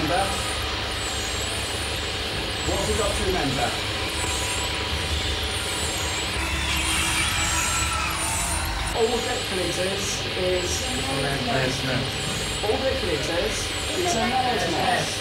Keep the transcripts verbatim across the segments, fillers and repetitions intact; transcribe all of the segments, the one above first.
remember? What have we got to remember? All that glitters is... All that glitters is a mare's nest.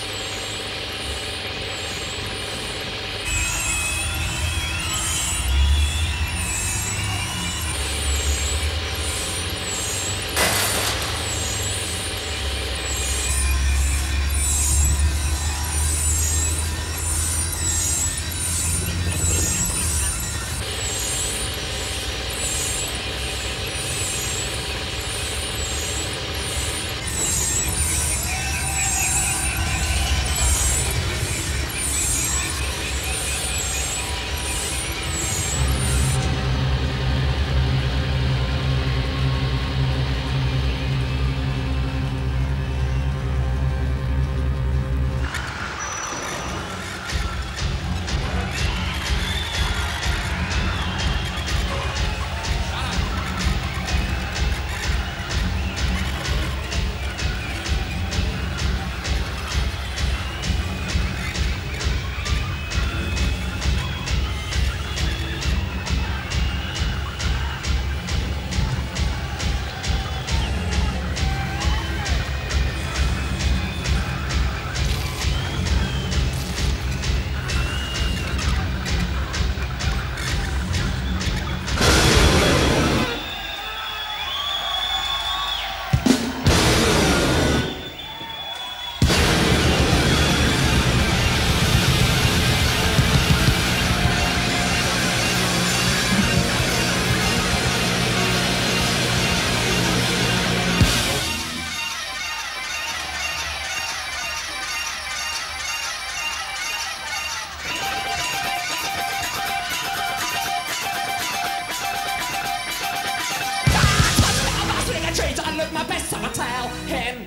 My best, so I tell him.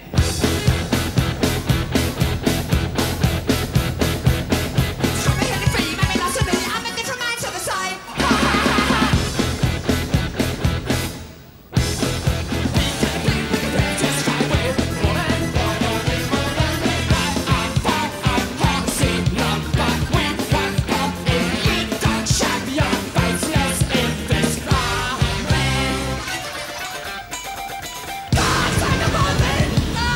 Stop me hitting free, make me lost a minute. I'm a different man to the same. Ha ha ha ha. We can't play with the greatest try with woman. I'm far, I'm hard, see none, but we want come in. We don't shove your faceless in this car.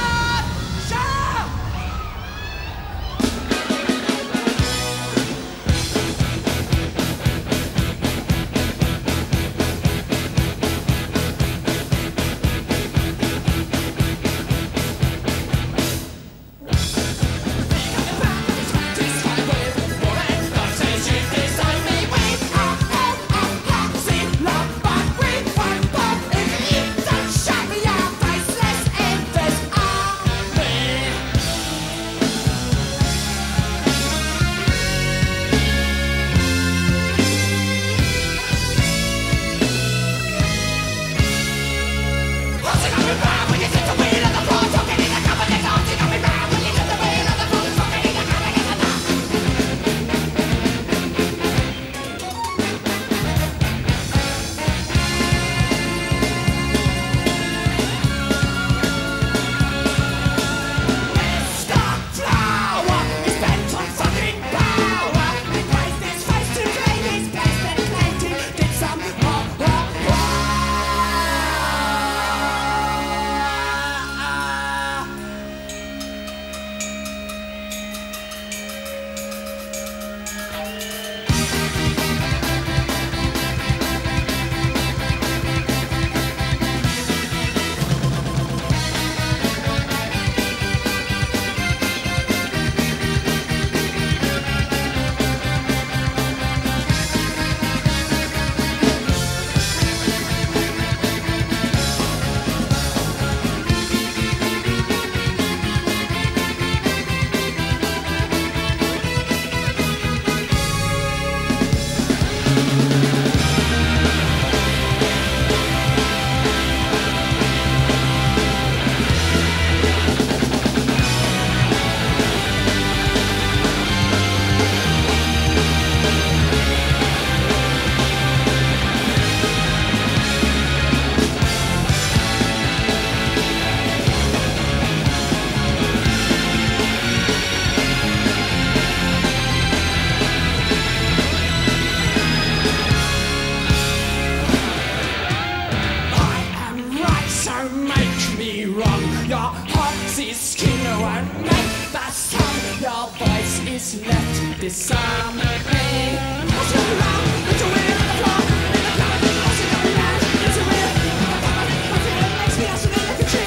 is left to disarm me. What's going wrong? It's a weird on the floor. In the crowd, what's going on? It's a weird. What's it that makes me oscillate like a chick?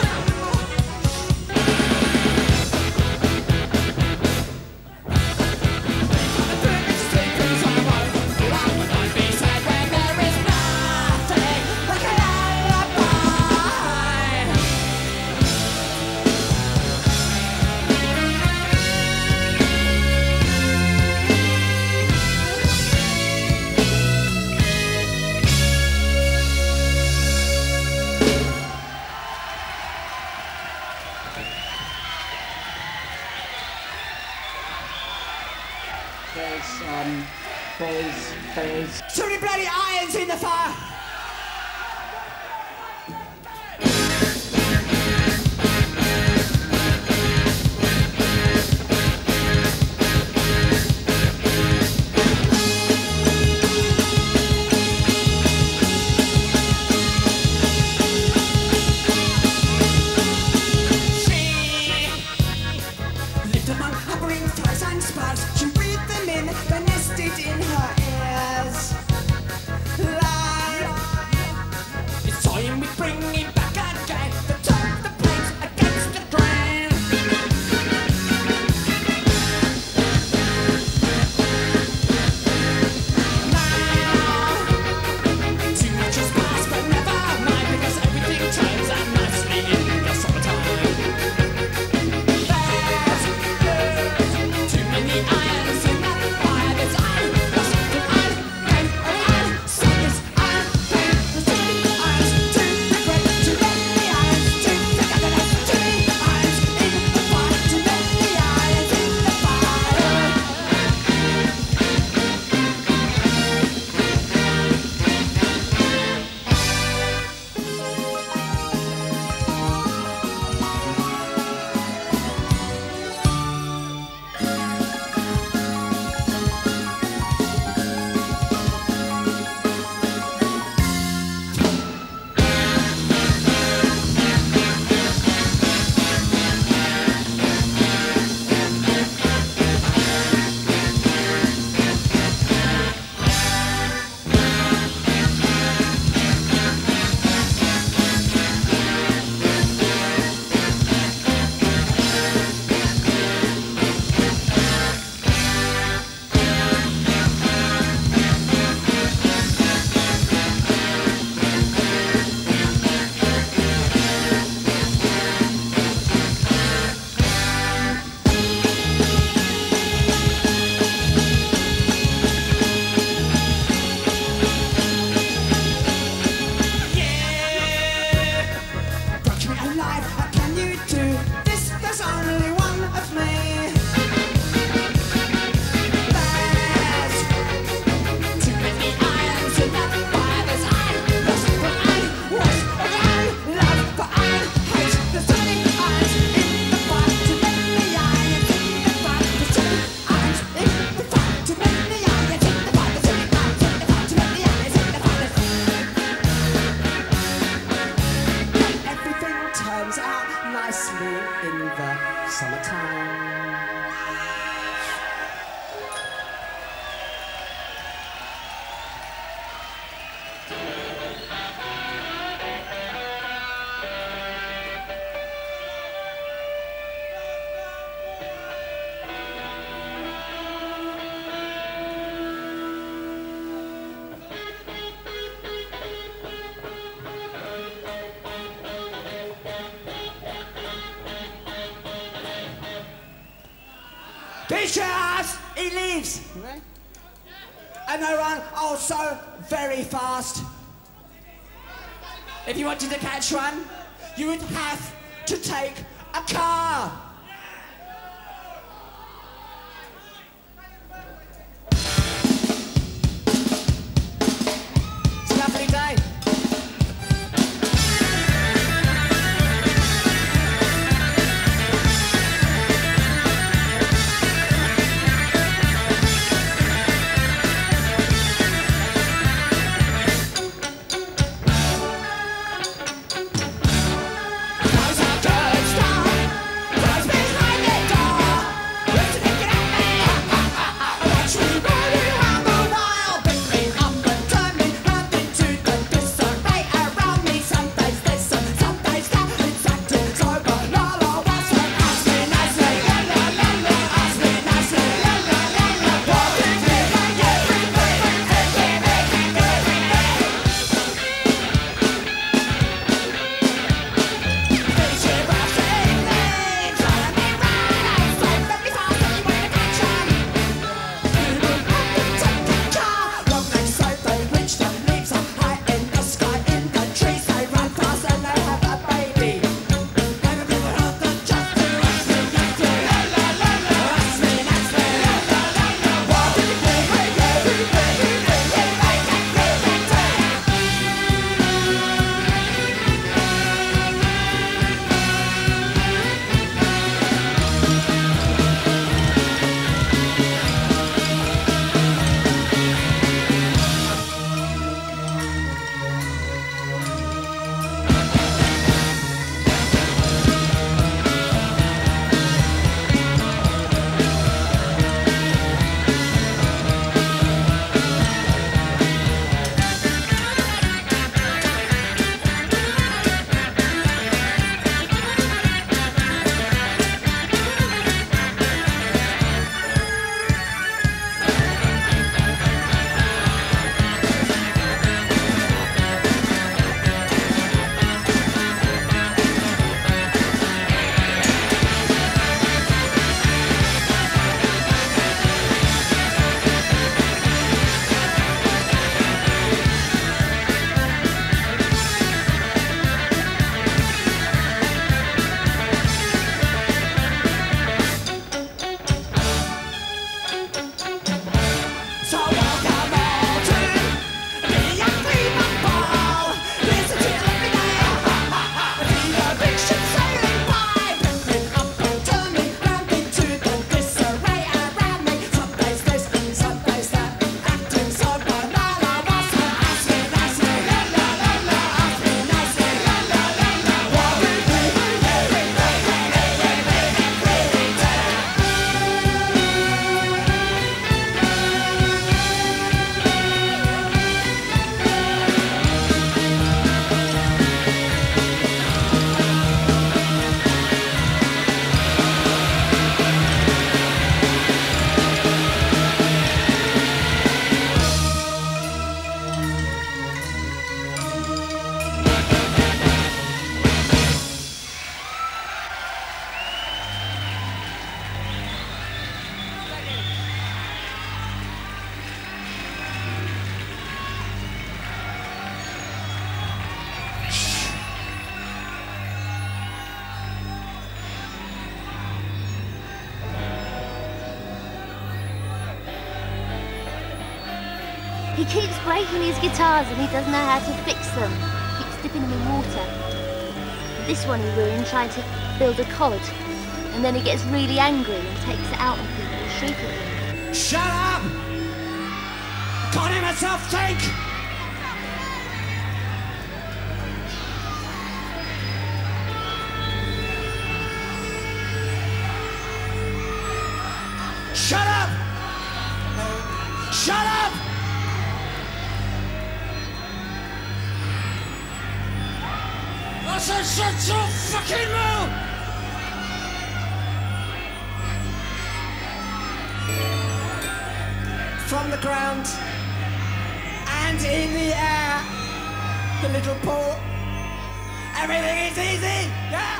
There's, um, there's, there's... So many bloody irons in the fire! She lived among hovering flies and sparks. She breathed them in, they nested in her ears. Life is toying with bringing back again the top the plates against the grain. Now, too much has passed, but never mind, because everything turns out nicely in the summertime. There's too many irons in that fire. There's iron, rust, and iron, pain, and iron, sadness, iron, pain. There's too many irons to regret, too many irons to forget. There's too many irons in the fire, too many irons in the fire. Touch me alive, how can you do this? There's only one of me. There's too many irons in that fire. There's iron, rust, but iron, rust, and iron, love, but iron, hate. There's too many irons in the fire. Too many irons in the fire. There's too many irons in the fire. Too many irons in the fire. There's too many irons in the fire. Too many irons in the fire. Everything turns out nicely in the summertime. Because he leaves, and they run oh so very fast. If you wanted to catch one, you would have to take a car. It's a lovely day. Cause a good start, cause He keeps breaking his guitars and he doesn't know how to fix them. He keeps dipping them in water. This one he ruined trying to build a cod. And then he gets really angry and takes it out on people and shriek at them. Shut up! Can't hear myself think! Shut up! Shut up! I said shut your fucking mouth! From the ground and in the air, the little pool, everything is easy, yeah?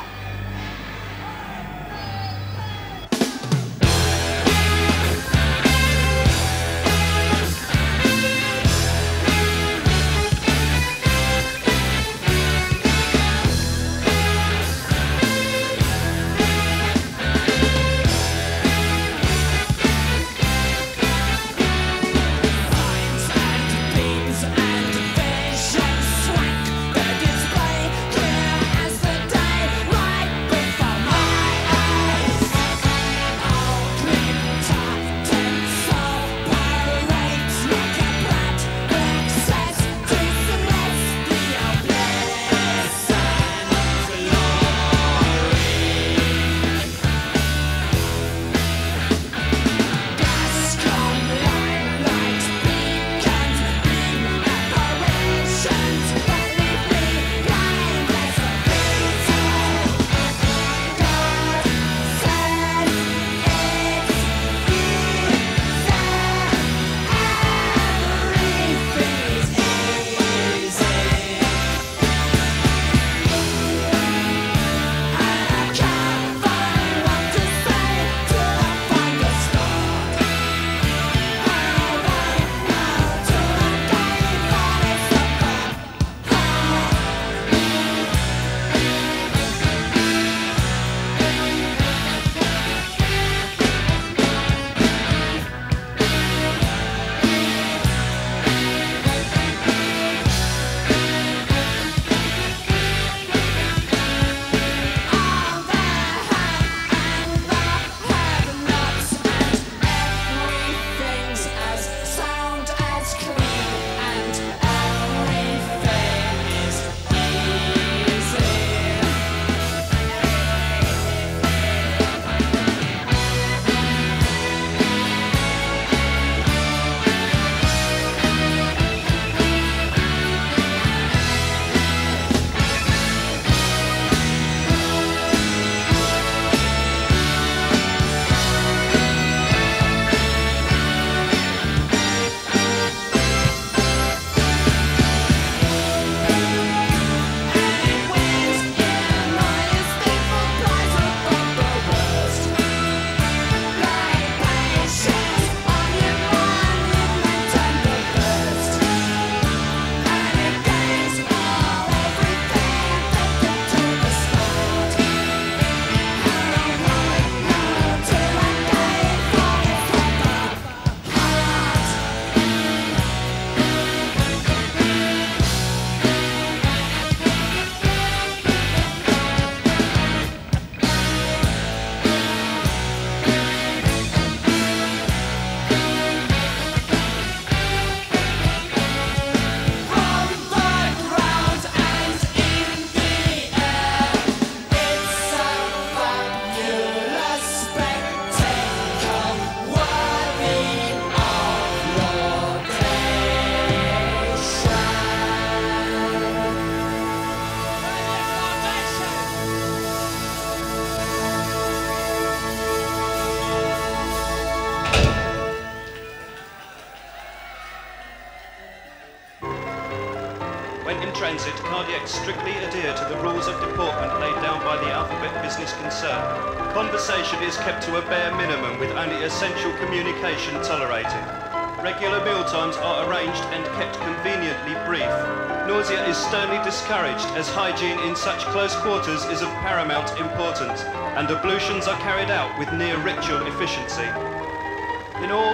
When in transit, cardiacs strictly adhere to the rules of deportment laid down by the alphabet business concern. Conversation is kept to a bare minimum with only essential communication tolerated. Regular mealtimes are arranged and kept conveniently brief. Nausea is sternly discouraged as hygiene in such close quarters is of paramount importance, and ablutions are carried out with near ritual efficiency. In all, the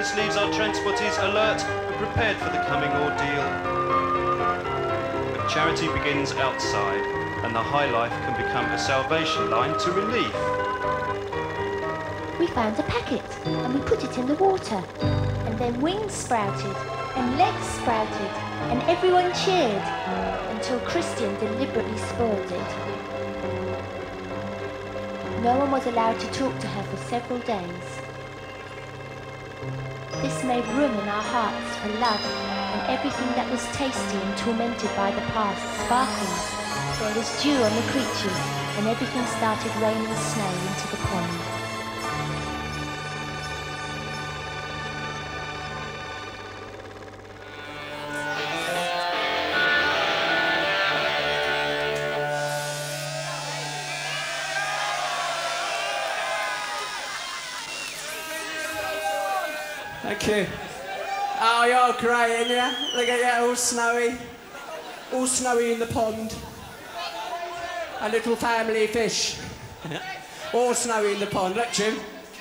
This leaves our transportees alert and prepared for the coming ordeal. But charity begins outside, and the high life can become a salvation line to relief. We found a packet and we put it in the water. And then wings sprouted and legs sprouted and everyone cheered until Christian deliberately spoiled it. No one was allowed to talk to her for several days. This made room in our hearts for love and everything that was tasty and tormented by the past sparkled. There was dew on the creatures and everything started raining snow into the pond. Thank you. Oh, you're great, ain't you? Look at you, all snowy. All snowy in the pond. A little family fish. All snowy in the pond. Look, Jim.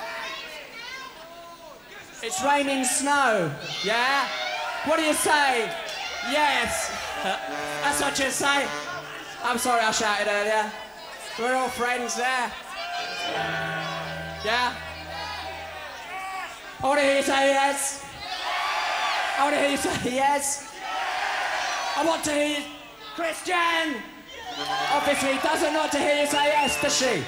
It's raining snow, yeah? What do you say? Yes. That's what you say. I'm sorry I shouted earlier. We're all friends there. Yeah? I want to hear you say yes. I want to hear you say yes. I want to hear you... Christian! Obviously doesn't want to hear you say yes, does she?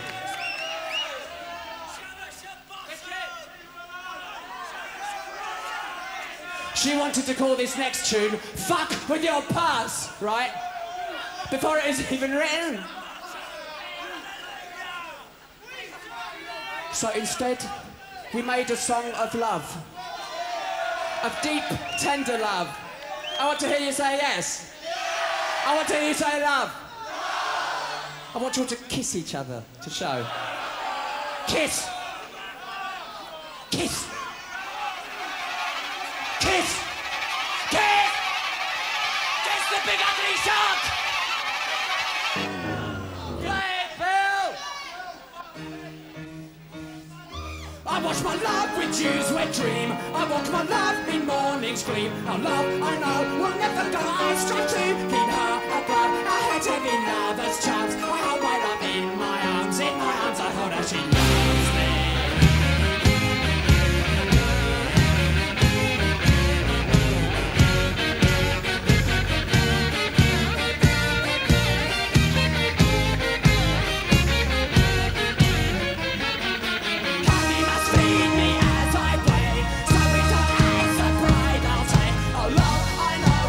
She wanted to call this next tune Fuck With Your Purse, right? Before it was even written. So instead, we made a song of love. Of deep, tender love. I want to hear you say yes. I want to hear you say love. I want you all to kiss each other to show. Kiss. Kiss. Kiss. Kiss. Kiss the big ugly shark. Play it, Phil. I watch my love with Jew's wet dream. I watch my love in morning scream. Our love, I know, will never go. I strive to keep her above. I hate heavy lovers' charms. I hold my love in my arms. In my arms I hold her, she loves me. I know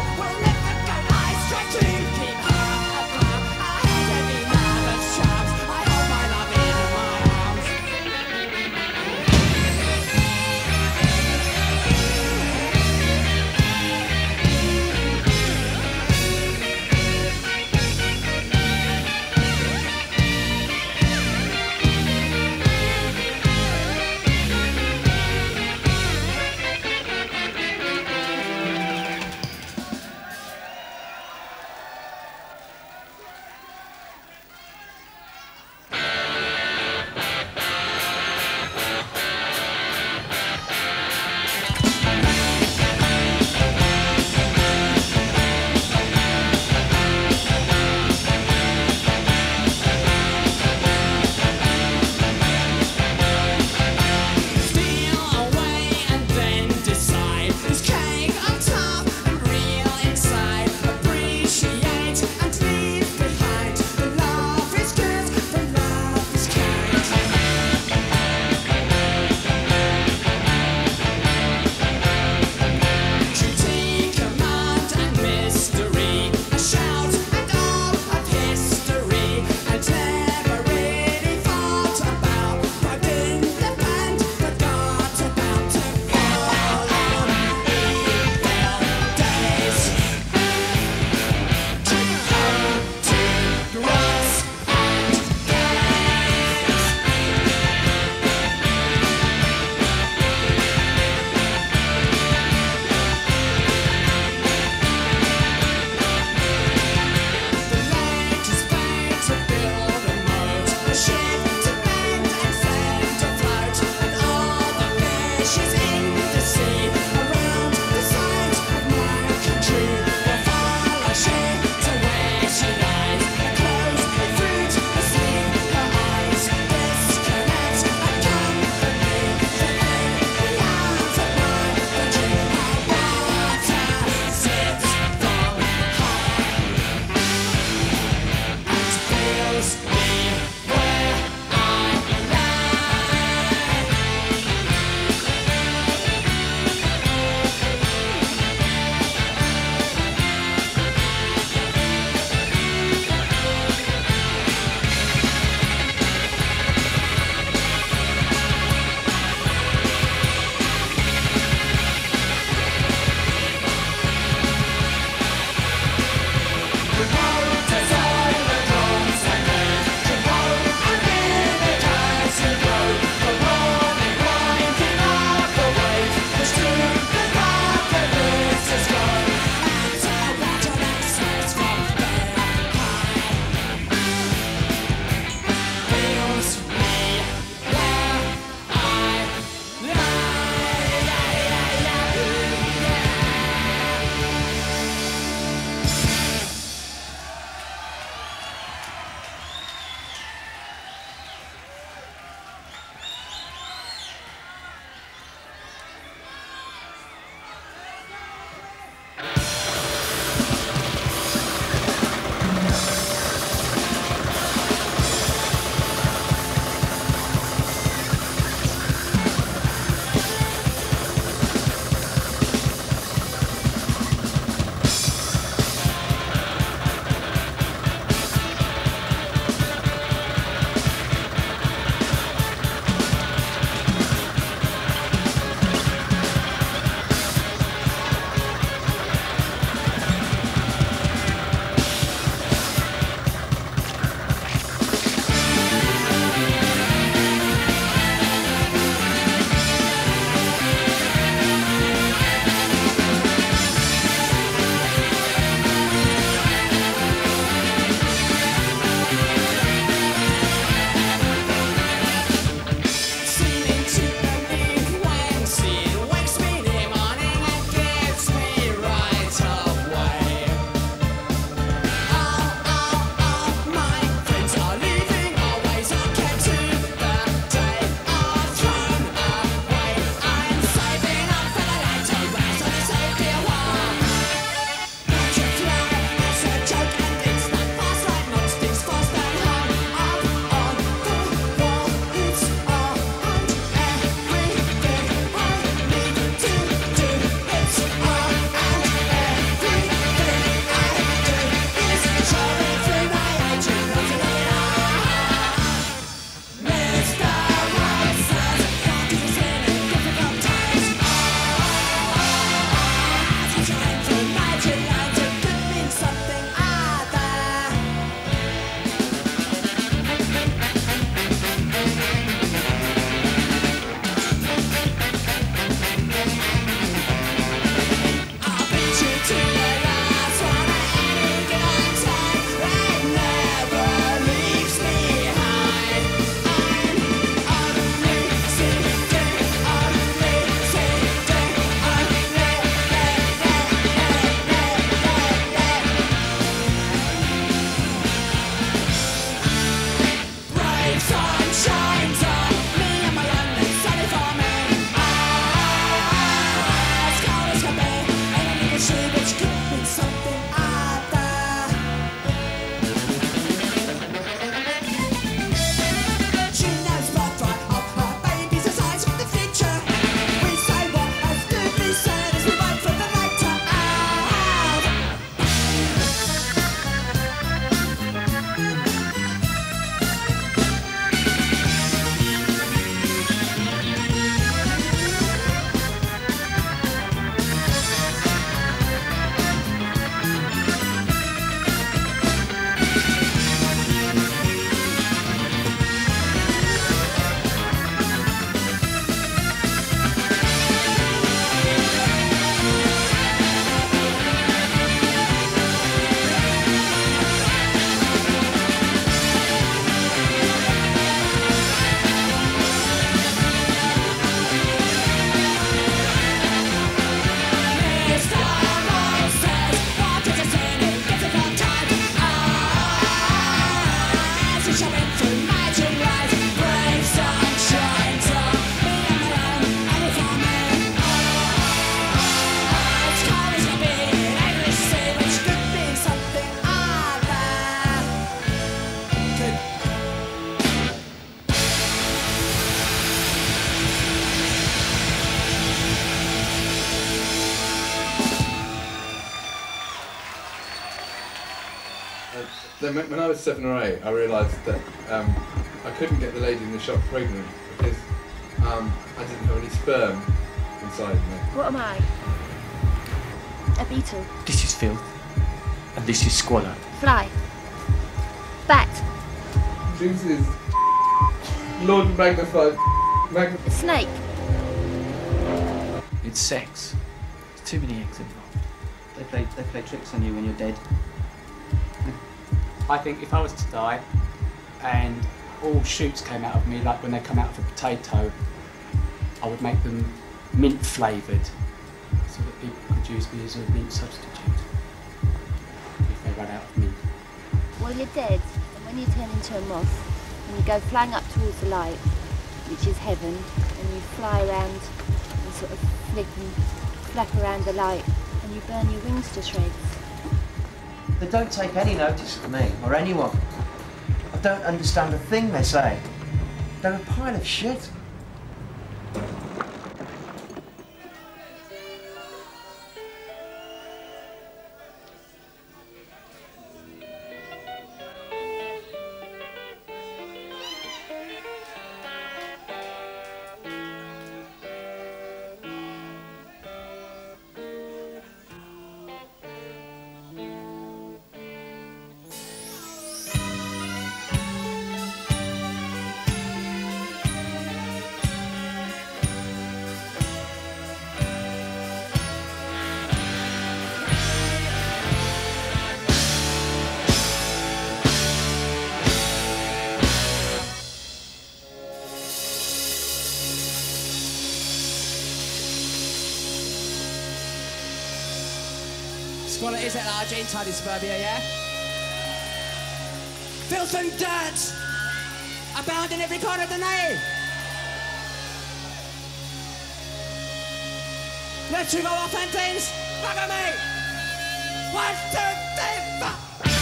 Uh, then when I was seven or eight, I realised that um, I couldn't get the lady in the shop pregnant because um, I didn't have any sperm inside me. What am I? A beetle. This is filth, and this is squalor. Fly. Bat. This is Lord magnified. Magnified. Snake. It's sex. There's too many eggs involved. They play, they play tricks on you when you're dead. I think if I was to die and all shoots came out of me, like when they come out of a potato, I would make them mint flavoured so that people could use me as a mint substitute if they run out of mint. Well, you're dead, and when you turn into a moth, and you go flying up towards the light, which is heaven, and you fly around and sort of flick and flap around the light, and you burn your wings to shreds. They don't take any notice of me or anyone. I don't understand a thing they say. They're a pile of shit. Squalor is at large inside suburbia, yeah? Filth and dirt abound in every corner of the nave. Let's you go off and things. Look at me. One, two, three, four.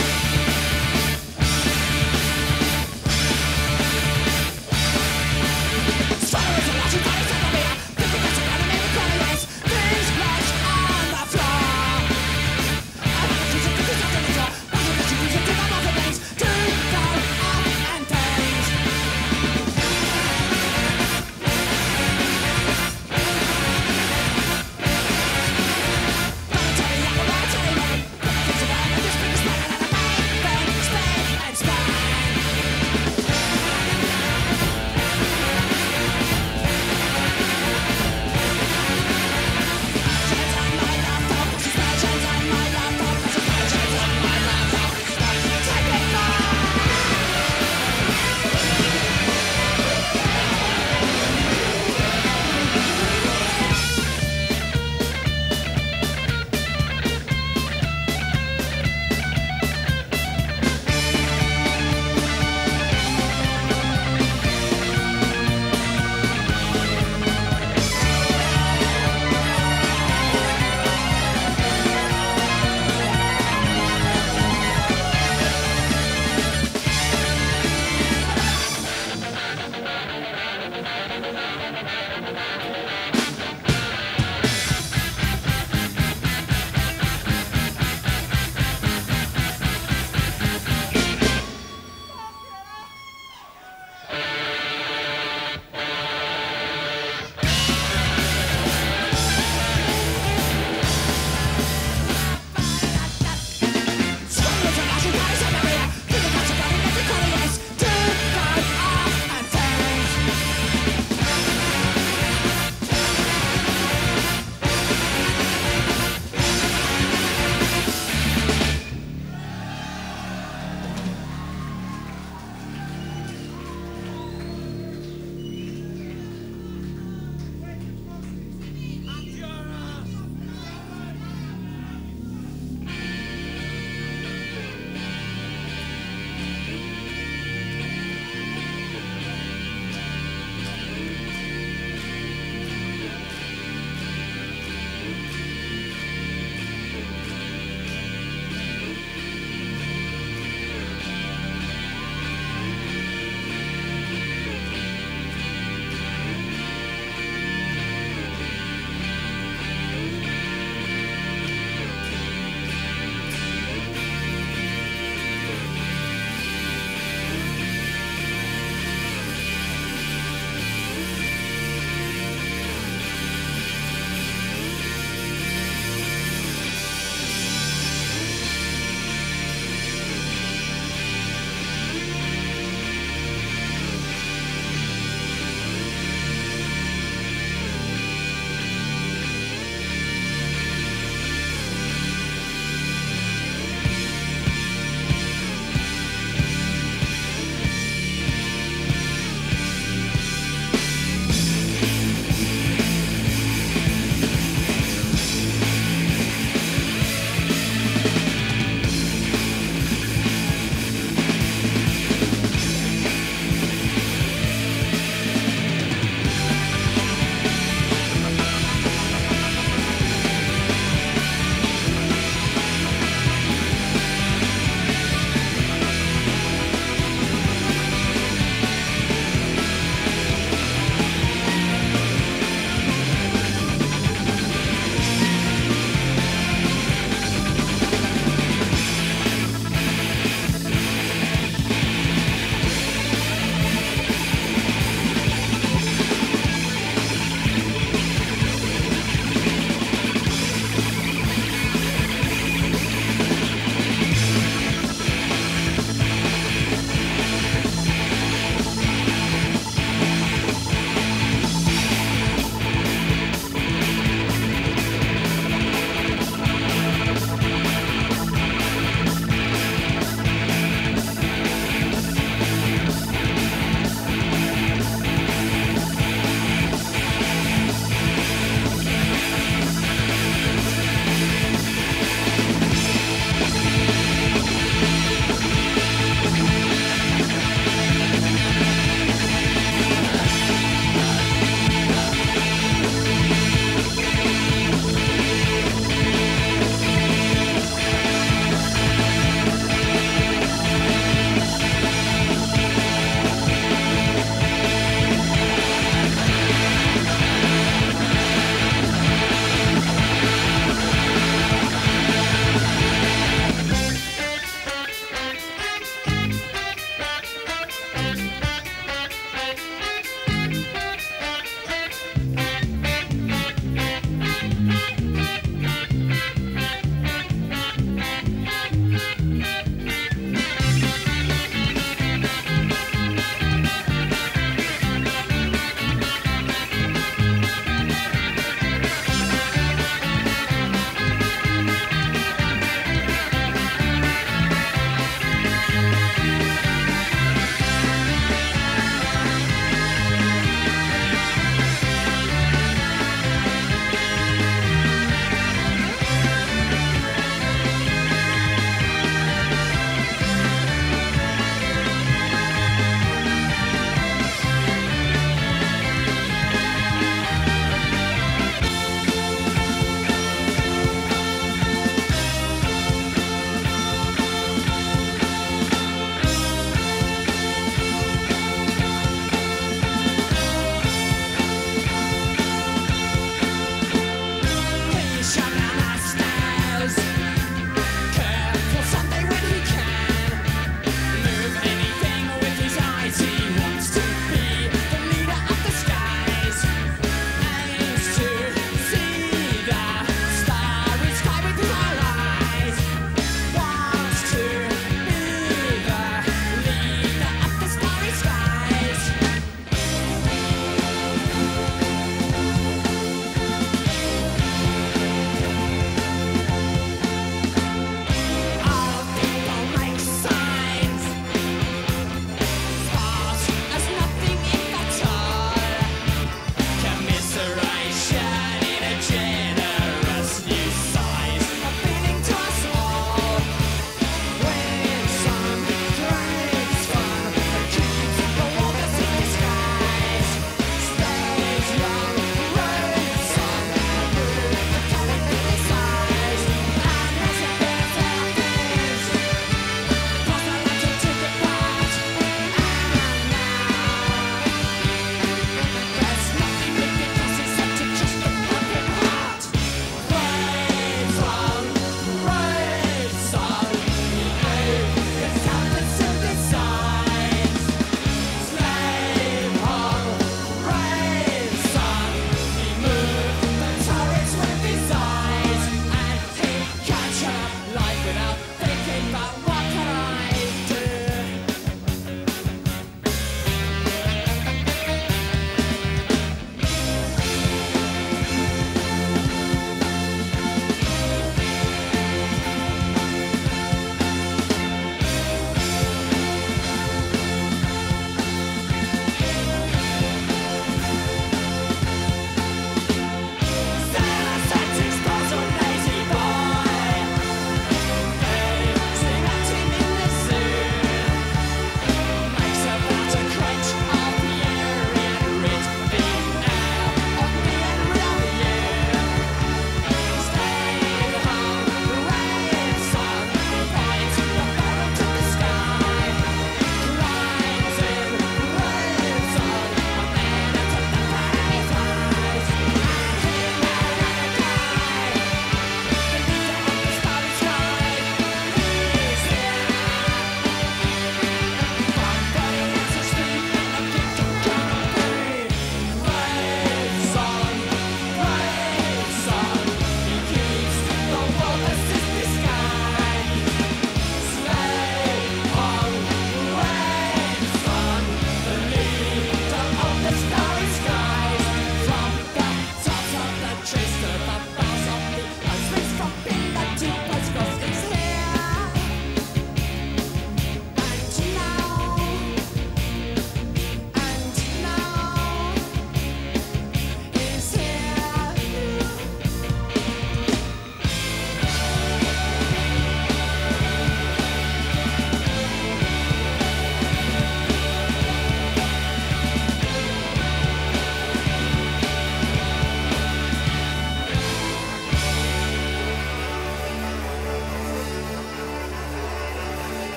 Squalor is at large inside suburbia. Filth and dirt abound in every corner, yes. Things splash on the floor. Don't tell me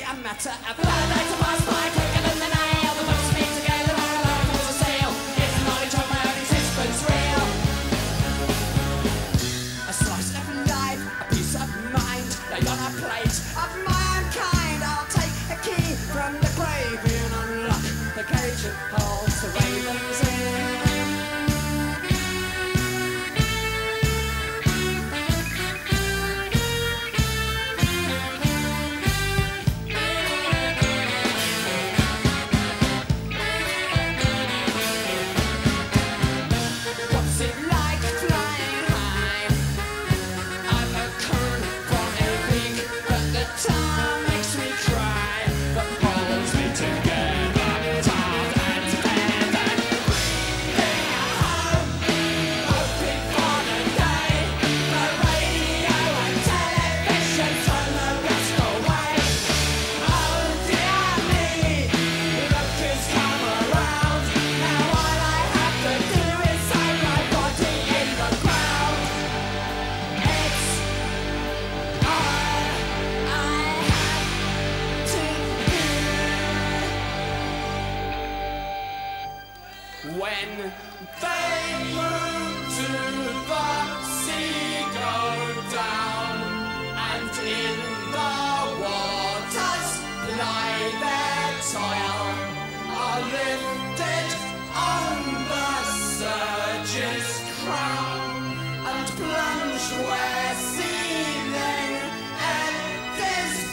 a matter of blood. I to pass by quicker than the nail. The books meet together, my life was a seal. It's the knowledge of my own existence real. A slice of life, a piece of mind, laid on a plate of mankind. I'll take a key from the grave and unlock the cage that holds the ravens in. When they move to the sea, go down, and in the waters ply their toil, are lifted on the surge's crown, and plunged where seething enters.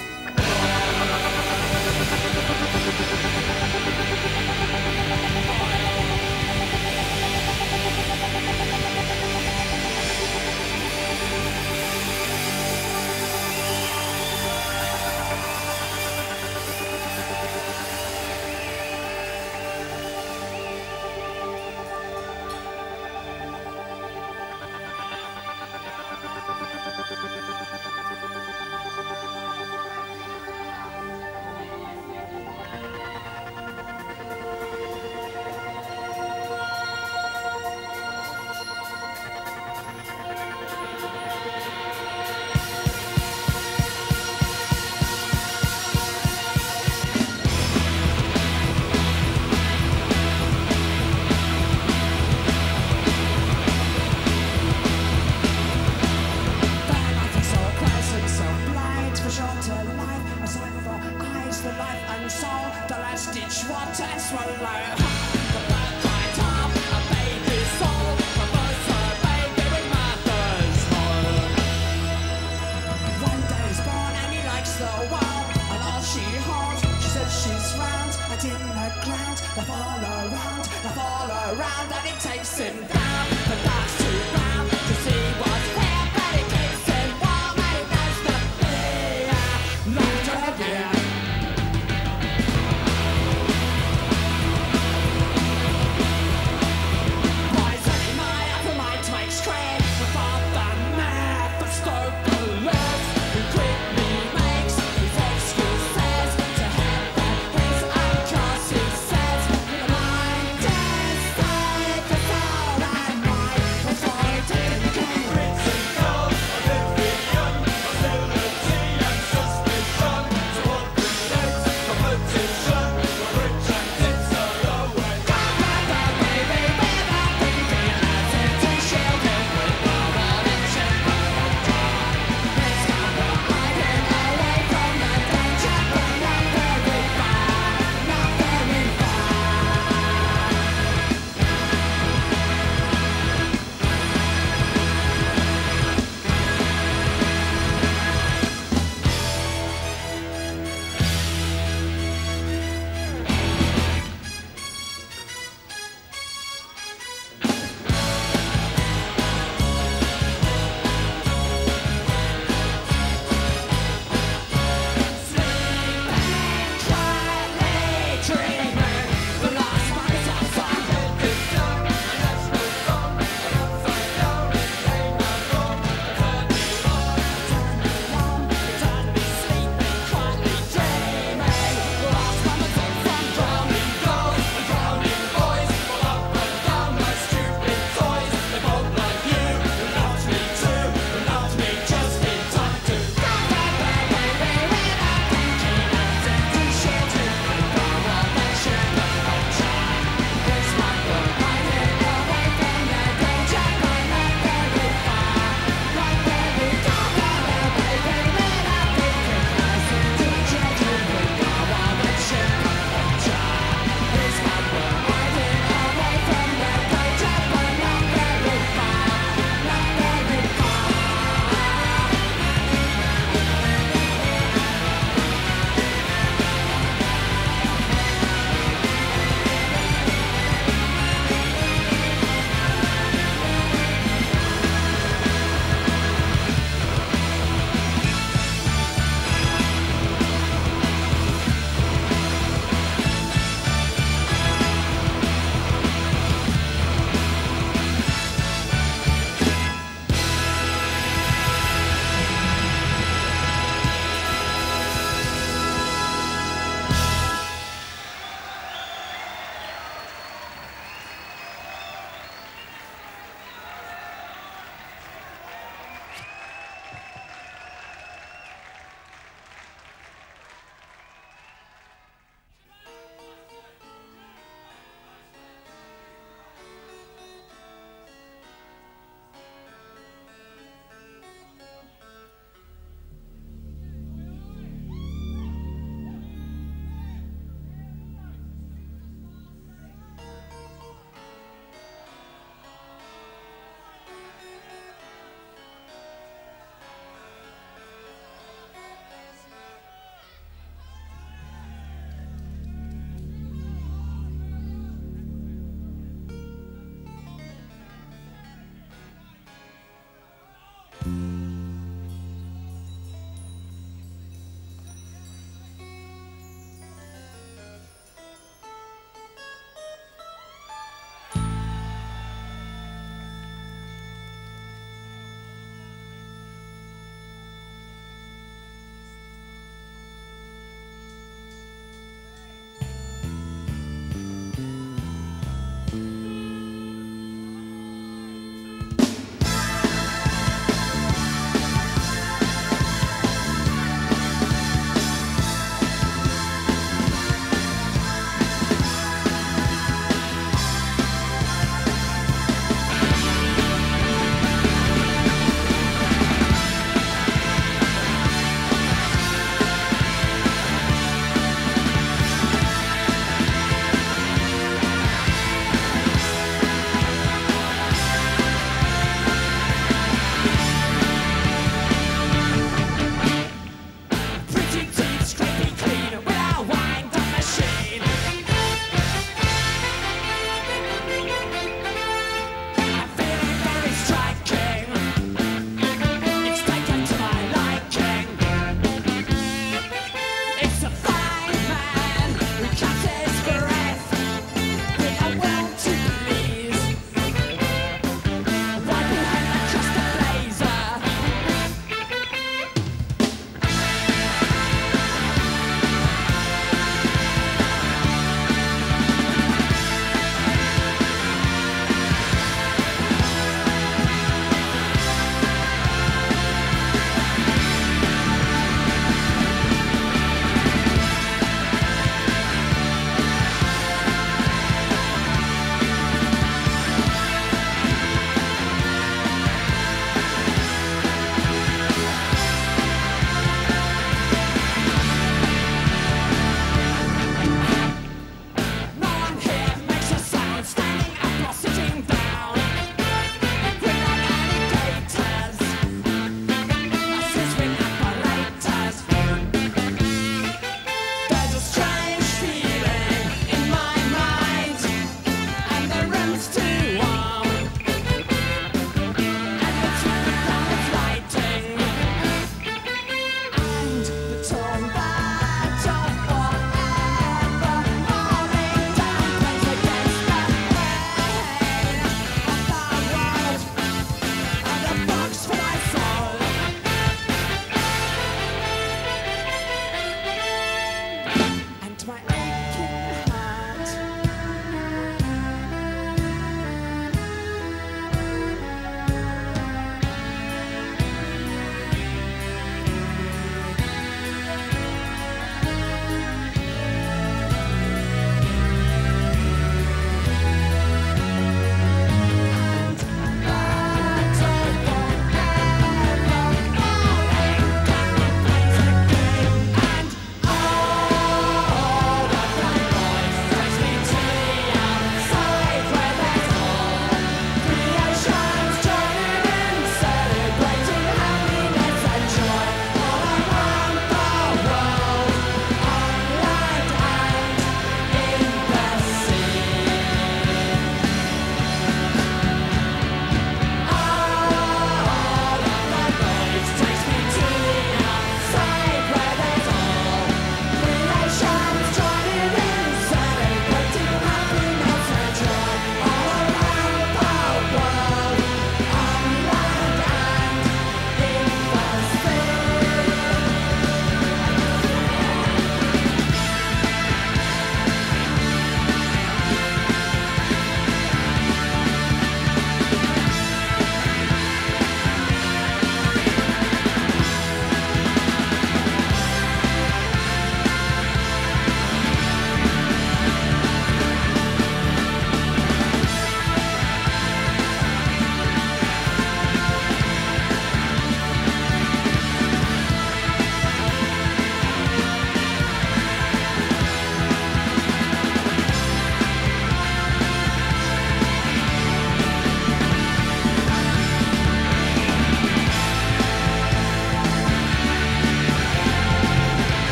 Stitch water and swallow the bird right up a baby's soul. Promotes her baby with mother's hole. One day he's born and he likes the world, and all she holds, she says she's round, and in the ground they fall around, they fall around, and it takes him down. The dark's too brown to see what's here, but it keeps him warm and he knows the fear. Long to hear.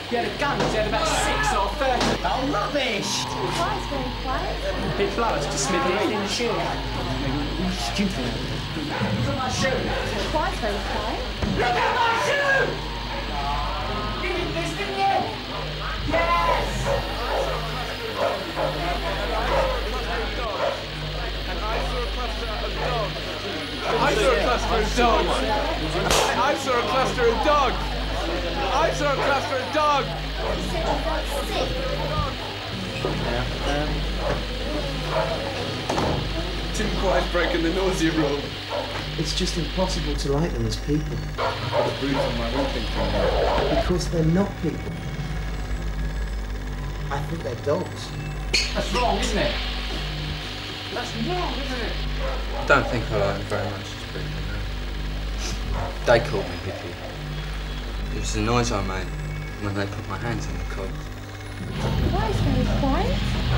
He had a gun, he had about six or thirty. Oh, rubbish! Quiet, very quiet. He'd blow us to smithereens. Stupid. Look at my shoe. Quiet, very quiet. Look at my shoe! You did this, didn't you? Yes! I saw a cluster of dogs. I saw a cluster of dogs. I saw a cluster of dogs. Didn't quite breaking the nausea rule. It's just impossible to like them as people. Got a bruise on my weeping finger. Because they're not people. I think they're dogs. That's wrong, isn't it? That's wrong, isn't it? I don't think I like them very much as people, no. They called me hippie. It was the noise I made when they put my hands on the cogs. Quiet, very quiet.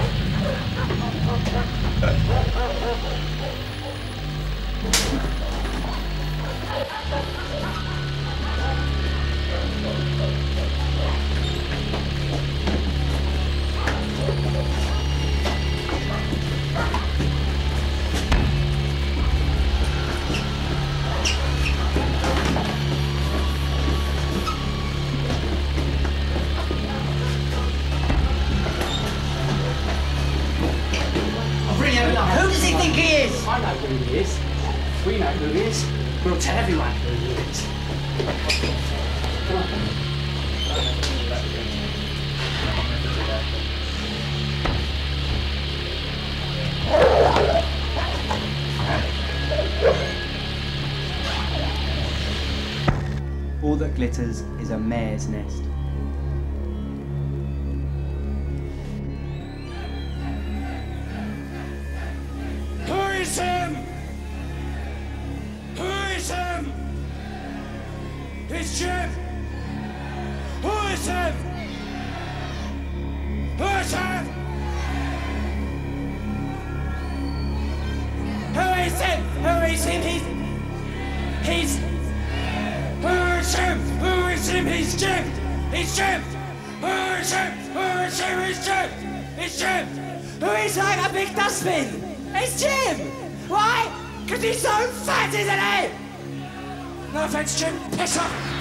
Who does he think he is? I know who he is. We know who he is. We'll tell everyone who he is. Come All that glitters is a mare's nest. Who is him? Who is him? It's Jim. Who is him? Who is him? Who is him? Who is him? He's... He's... Who is him? Who is him? He's Jim. He's Jim. Who is him? Who is him? He's Jim. It's Jim. Who is like a big dustbin? It's Jim! Why? Because he's so fat, isn't he? No offense, Jim. Piss off!